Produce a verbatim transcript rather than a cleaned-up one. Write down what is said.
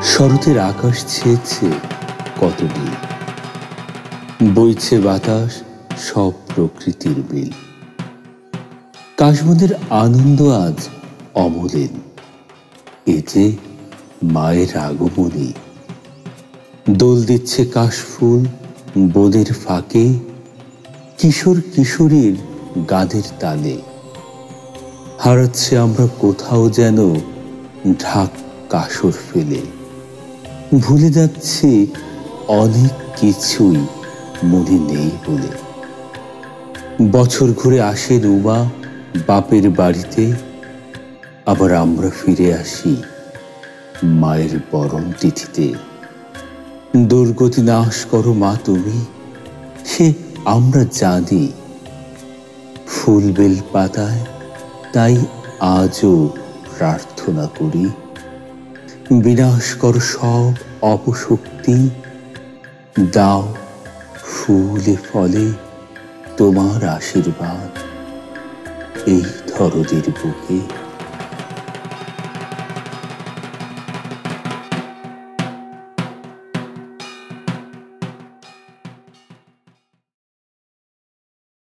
শরতের আকাশ ছেয়েছে কত নীল, বইছে বাতাস সব প্রকৃতির মিল। কাশবনের আনন্দ আজ অমলিন, এ যে মায়ের আগমনী। দোল দিচ্ছে কাশফুল বনের ফাঁকে, কিশোর কিশোরীর গানের তালে। হারাচ্ছে আমরা কোথাও যেন ঢাক কাসর ফেলে, ভুলে যাচ্ছি অনেক কিছুই মনে নেই বলে। বছর ঘুরে আসে রুমা বাপের বাড়িতে, আবার আমরা ফিরে আসি মায়ের বরণ তিথিতে। দুর্গতি নাশ করো মা তুমি, সে আমরা জানি। ফুল বেল পাতায় তাই আজও প্রার্থনা করি, বিনাশ করো সব অপশক্তি। দাও ফুলে ফলে তোমার আশীর্বাদ এই ধরনীর বুকে।